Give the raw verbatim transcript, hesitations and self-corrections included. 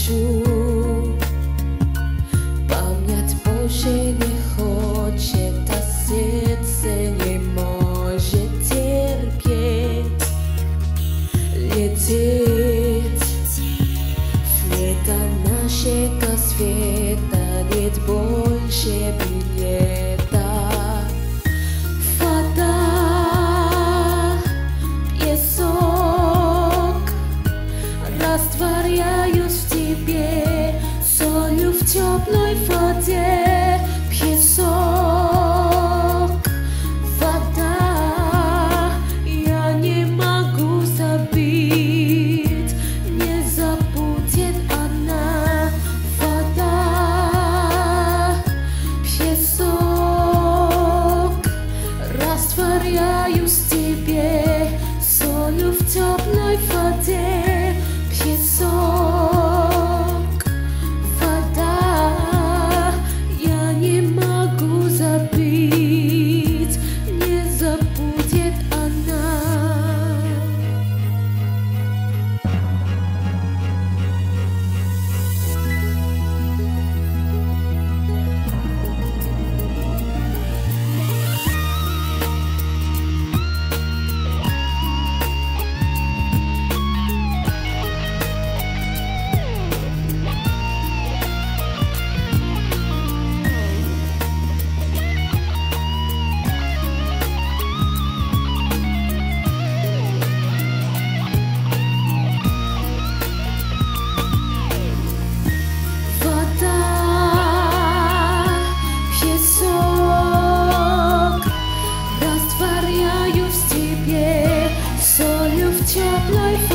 хочу. Память больше не хочет, а сердце не может терпеть. Лететь следом нашего света, нет больше билета. Вода, песок, растворяюсь в тебе, солью в теплой воде. Песок, вода, я не могу забыть, не забудет она. Вода, песок, растворяюсь в тебе, солью в теплой воде. Песок, вода, я не могу забыть, не забудет она. Растворяюсь в тебе, солью в теплой